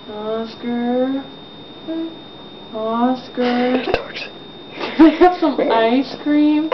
Oscar? Oscar? Can I have some ice cream?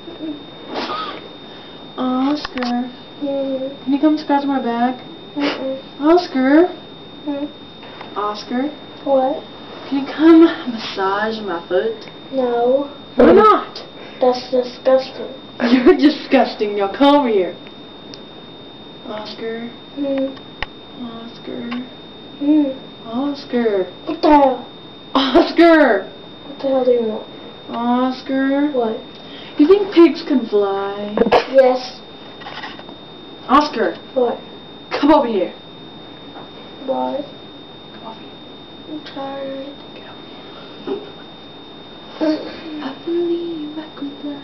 Oscar? Can you come scratch my back? Oscar? Oscar? What? Can you come massage my foot? No. Why not? That's disgusting. You're disgusting. Now come here. Oscar? Oscar? Oscar? What the hell? Oscar! What the hell do you want? Oscar? What? You think pigs can fly? Yes. Oscar! What? Come over here. What? Come over here. I'm tired. Get over here. I believe I can fly.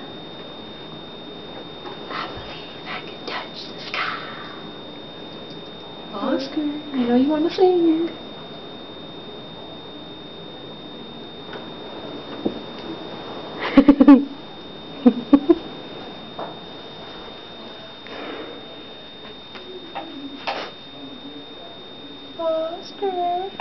I believe I can touch the sky. Oscar, I know you want to sing. Oscar.